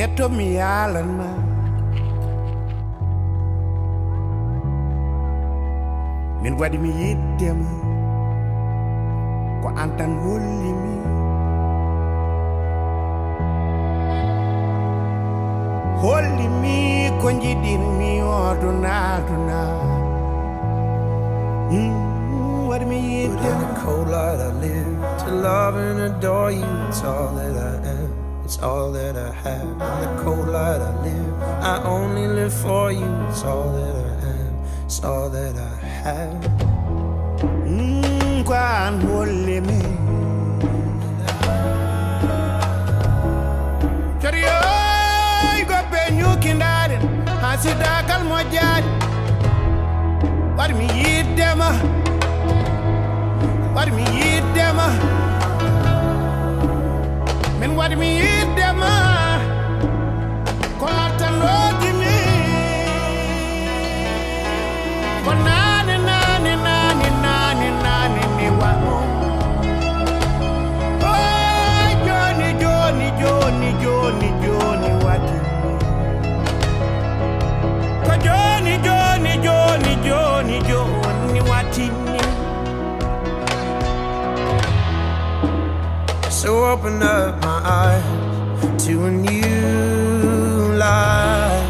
Eto mi alana min wadi mi yiddema ko antan holli mi ko jidin mi oduna wadi mi yiddema. In the cold light I live to love and adore you. It's all that I am, it's all that I have. In the cold light I live, I only live for you. It's all that I am, it's all that I have. Kwan holy me Chario go penyu kindaren hasida kal mojaj war mi yiddema men war mi yiddema ko latanoji mi ko nane ni wamo oh Johnny wati ko Johnny wati. So open up my eyes to a new light.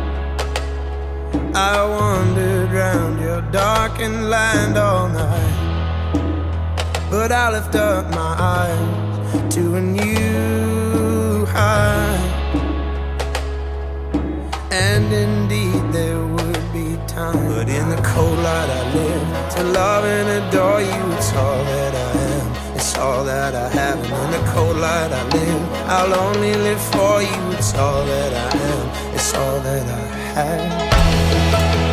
I wandered round your darkened land all night, but I lift up my eyes to a new height. And indeed there would be time, but in the cold light I live to love and adore you. It's all that I am, it's all that I have. And in the cold light I live, I'll only live for you. It's all that I am, it's all that I have.